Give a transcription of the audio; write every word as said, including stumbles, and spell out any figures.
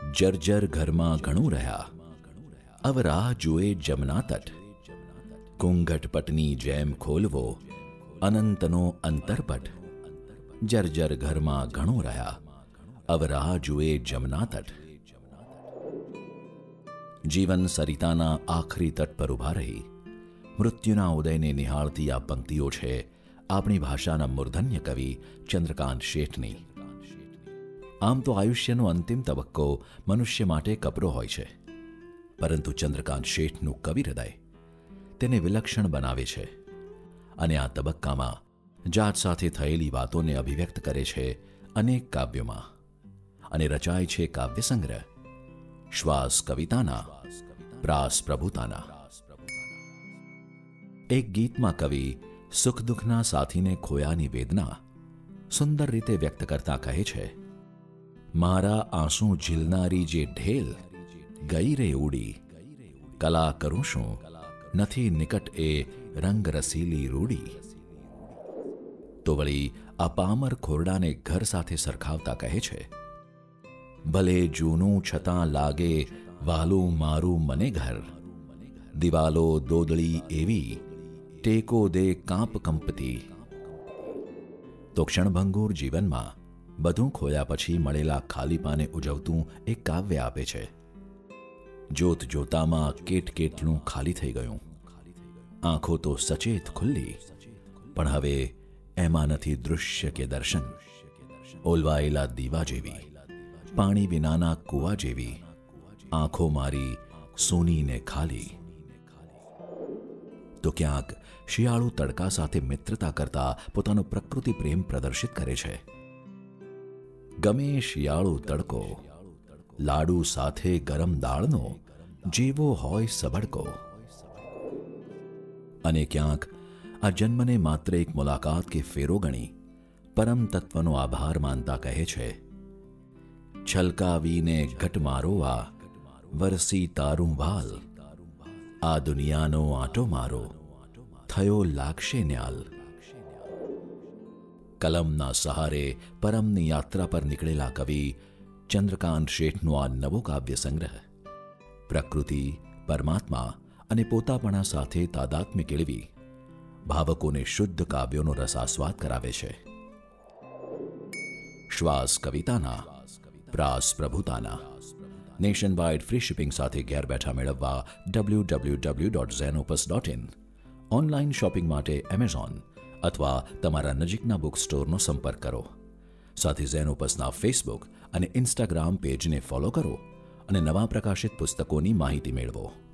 જર્જર ઘરમાં ઘણું રહ્યા, અવ રાહ જુએ જમના તટ. કુંઘટપટની જેમ ખોલવો અનંતનો અંતરપટ. જર્જર ઘરમાં ઘણું રહ્યા, અવ રાહ જુએ જમના તટ. જીવન સરિતાના આખરી તટ પર ઊભા રહી મૃત્યુના ઉદયને નિહાળતી આ પંક્તિઓ છે આપણી ભાષાના મૂર્ધન્ય કવિ ચંદ્રકાંત શેઠની. આમ તો આયુષ્યનો અંતિમ તબક્કો મનુષ્ય માટે કપરો હોય છે, પરંતુ ચંદ્રકાંત શેઠનું કવિ હૃદય તેને વિલક્ષણ બનાવે છે અને આ તબક્કામાં જાત સાથે થયેલી વાતોને અભિવ્યક્ત કરે છે અનેક કાવ્યોમાં અને રચાય છે કાવ્ય સંગ્રહ શ્વાસ કવિતાના, પ્રાસ પ્રભુતાના. એક ગીતમાં કવિ સુખ દુઃખના સાથીને ખોયાની વેદના સુંદર રીતે વ્યક્ત કરતા કહે છે, મારા આંસુ ઝીલનારી જે ઢેલ ગઈ રે ઉડી, કલા કરું શું નથી નિકટ એ રંગ રસીલી રૂડી. તો વળી આ પામર ખોરડાને ઘર સાથે સરખાવતા કહે છે, ભલે જૂનું છતાં લાગે વાલું મારું મને ઘર, દિવાલો દોદળી એવી ટેકો દે કાંપ કંપતી. તો ક્ષણભંગુર જીવનમાં બધું ખોયા પછી મળેલા ખાલીપાને ઉજવતું એક કાવ્ય આપે છે. જોત જોતામાં કેટ કેટલું ખાલી થઈ ગયું, આંખો તો સચેત ખુલ્લી, પણ હવે એમાં નથી દૃશ્ય કે દર્શન. ઓલવાયેલા દીવા જેવી, પાણી વિનાના કૂવા જેવી આંખો મારી સૂની ને ખાલી. તો ક્યાંક શિયાળુ તડકા સાથે મિત્રતા કરતા પોતાનો પ્રકૃતિ પ્રેમ પ્રદર્શિત કરે છે. ગમે શિયાળુ તડકો, લાડુ સાથે ગરમ દાળનો જેવો હોય સબડકો. અને ક્યાંક આ જન્મને માત્ર એક મુલાકાત કે ફેરો ગણી પરમ તત્વનો આભાર માનતા કહે છે, છલકાવીને ઘટ મારો આ વરસી તારું વાલ, આ દુનિયાનો આંટો મારો થયો લાગશે ન્યાલ. કલમના સહારે પરમની યાત્રા પર નીકળેલા કવિ ચંદ્રકાંત શેઠનો આ નવો કાવ્ય સંગ્રહ પ્રકૃતિ, પરમાત્મા અને પોતાપણા સાથે તાદાત્મ્ય કેળવી ભાવકોને શુદ્ધ કાવ્યોનો રસાસ્વાદ કરાવે છે. શ્વાસ કવિતાના, પ્રાસ પ્રભુતાના. નેશન વાઇડ ફ્રી શિપિંગ સાથે ઘેર બેઠા મેળવવા W W W dot Zenopus dot in. Online shopping માટે એમેઝોન અથવા તમારા નજીકના બુક સ્ટોરનો સંપર્ક કરો. સાથે ઝેનોપસના ફેસબુક અને ઇન્સ્ટાગ્રામ પેજને ફોલો કરો અને નવા પ્રકાશિત પુસ્તકોની માહિતી મેળવો.